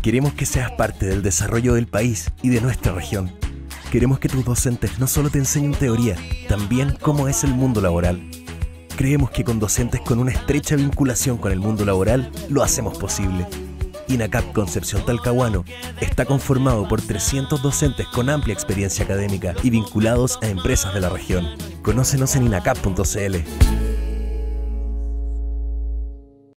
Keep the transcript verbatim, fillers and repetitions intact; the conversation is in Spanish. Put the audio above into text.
Queremos que seas parte del desarrollo del país y de nuestra región. Queremos que tus docentes no solo te enseñen teoría, también cómo es el mundo laboral. Creemos que con docentes con una estrecha vinculación con el mundo laboral, lo hacemos posible. INACAP Concepción Talcahuano está conformado por trescientos docentes con amplia experiencia académica y vinculados a empresas de la región. Conócenos en inacap punto c l.